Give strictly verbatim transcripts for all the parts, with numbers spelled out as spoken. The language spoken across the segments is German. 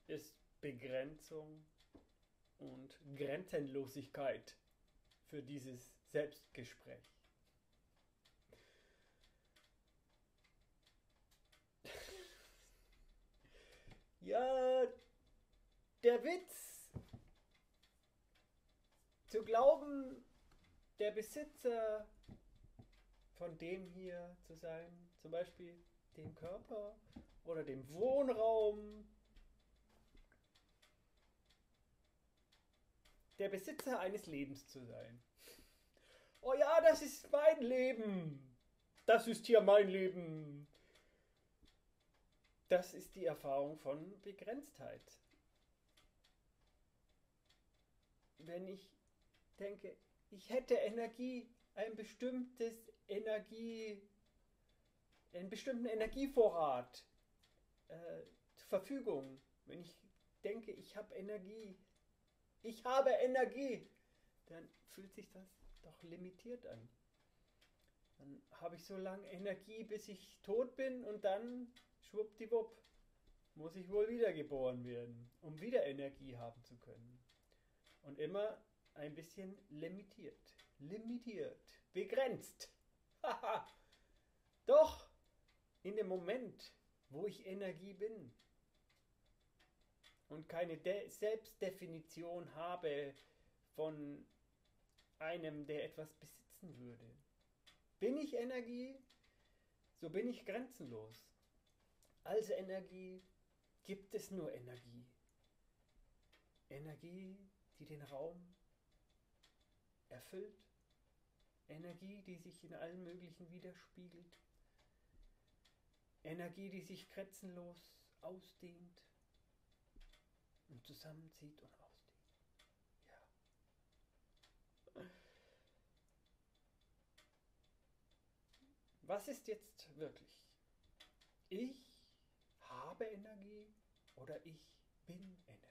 ist Begrenzung und Grenzenlosigkeit für dieses Selbstgespräch. Ja, der Witz, zu glauben, der Besitzer von dem hier zu sein, zum Beispiel dem Körper oder dem Wohnraum, der Besitzer eines Lebens zu sein. Oh ja, das ist mein Leben. Das ist hier mein Leben. Das ist die Erfahrung von Begrenztheit. Wenn ich denke, ich hätte Energie, ein bestimmtes Energie, einen bestimmten Energievorrat äh, zur Verfügung. Wenn ich denke, ich habe Energie, ich habe Energie, dann fühlt sich das doch limitiert an. Dann habe ich so lange Energie, bis ich tot bin und dann, schwuppdiwupp, muss ich wohl wiedergeboren werden, um wieder Energie haben zu können. Und immer ein bisschen limitiert. Limitiert. Begrenzt. Haha. Doch, in dem Moment, wo ich Energie bin und keine De- Selbstdefinition habe von einem, der etwas besitzen würde, bin ich Energie, so bin ich grenzenlos. Als Energie gibt es nur Energie. Energie, die den Raum erfüllt. Energie, die sich in allen möglichen widerspiegelt. Energie, die sich grenzenlos ausdehnt und zusammenzieht und ausdehnt. Ja. Was ist jetzt wirklich? Ich habe Energie oder ich bin Energie?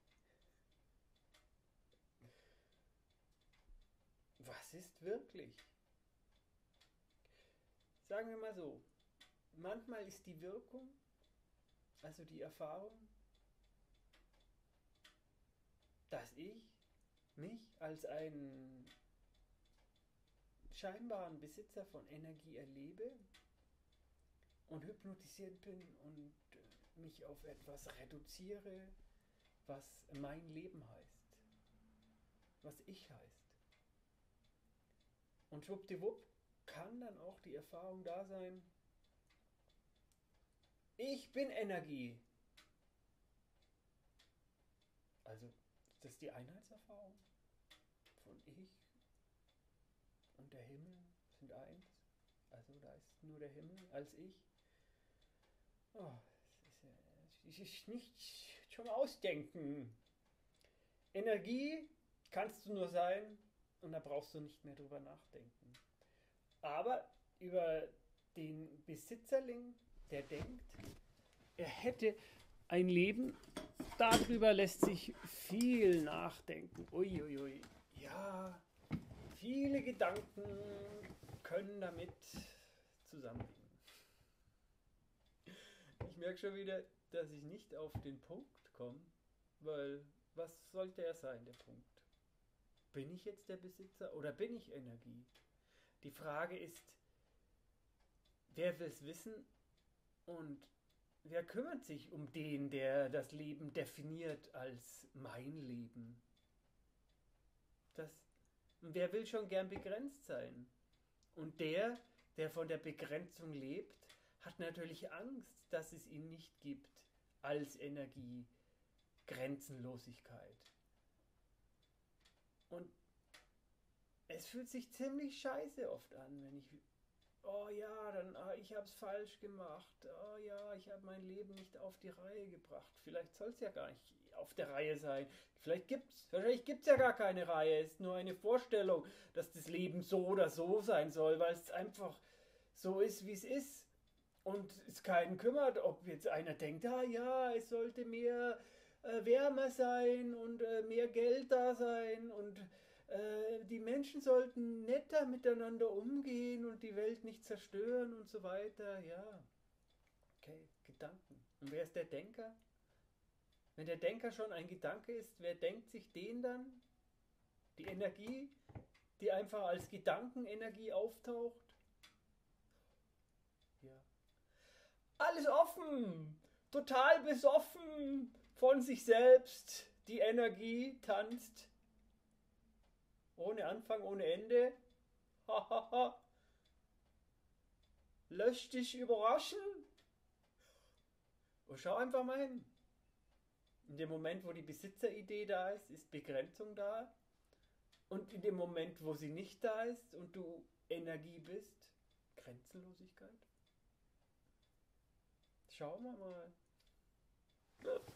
Was ist wirklich? Sagen wir mal so, manchmal ist die Wirkung, also die Erfahrung, dass ich mich als einen scheinbaren Besitzer von Energie erlebe und hypnotisiert bin und mich auf etwas reduziere, was mein Leben heißt, was ich heißt. Und schwuppdiwupp kann dann auch die Erfahrung da sein, ich bin Energie. Also, das ist die Einheitserfahrung von ich und der Himmel sind eins. Also, da ist nur der Himmel als ich. Oh, das ist, ja, das ist nicht zum Ausdenken. Energie kannst du nur sein und da brauchst du nicht mehr drüber nachdenken. Aber über den Besitzerling, der denkt, er hätte ein Leben, darüber lässt sich viel nachdenken. Uiuiui. Ui, ui. Ja, viele Gedanken können damit zusammenhängen. Ich merke schon wieder, dass ich nicht auf den Punkt komme, weil was sollte er sein, der Punkt? Bin ich jetzt der Besitzer oder bin ich Energie? Die Frage ist, wer will es wissen und wer kümmert sich um den, der das Leben definiert als mein Leben? Das, wer will schon gern begrenzt sein? Und der, der von der Begrenzung lebt, hat natürlich Angst, dass es ihn nicht gibt als Energie, Grenzenlosigkeit. Und es fühlt sich ziemlich scheiße oft an, wenn ich, oh ja, dann, ah, ich habe es falsch gemacht, oh ja, ich habe mein Leben nicht auf die Reihe gebracht. Vielleicht soll es ja gar nicht auf der Reihe sein. Vielleicht gibt's, wahrscheinlich gibt es ja gar keine Reihe. Es ist nur eine Vorstellung, dass das Leben so oder so sein soll, weil es einfach so ist, wie es ist. Und es keinen kümmert, ob jetzt einer denkt, ah ja, es sollte mehr äh, wärmer sein und äh, mehr Geld da sein und äh, die Menschen sollten netter miteinander umgehen und die Welt nicht zerstören und so weiter. Ja, okay, Gedanken. Und wer ist der Denker? Wenn der Denker schon ein Gedanke ist, wer denkt sich den dann? Die Energie, die einfach als Gedankenenergie auftaucht? Ja. Alles offen! Total besoffen von sich selbst. Die Energie tanzt. Ohne Anfang, ohne Ende. Hahaha. Lösch dich überraschen. Und schau einfach mal hin. In dem Moment, wo die Besitzeridee da ist, ist Begrenzung da. Und in dem Moment, wo sie nicht da ist und du Energie bist, Grenzenlosigkeit. Schauen wir mal.